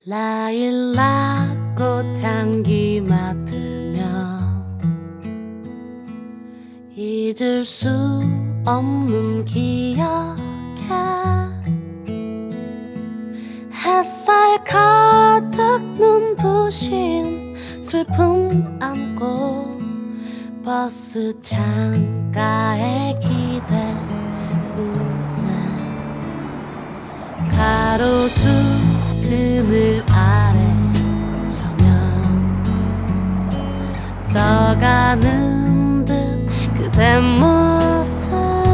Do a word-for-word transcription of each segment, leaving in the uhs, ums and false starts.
라일락 꽃향기 맡으며 잊을 수 없는 기억에 햇살 가득 눈부신 슬픔 안고 버스 창가에 기대우네 가로수 그늘 아래 서면 떠가는 듯 그대 모습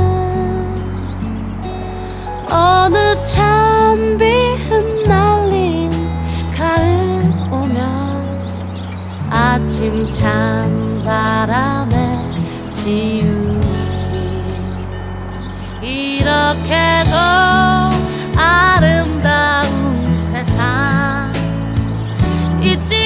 어느 찬비 흩날린 가을 오면 아침 찬 바람에 지우지 이렇게도 아름다운 세상 잊지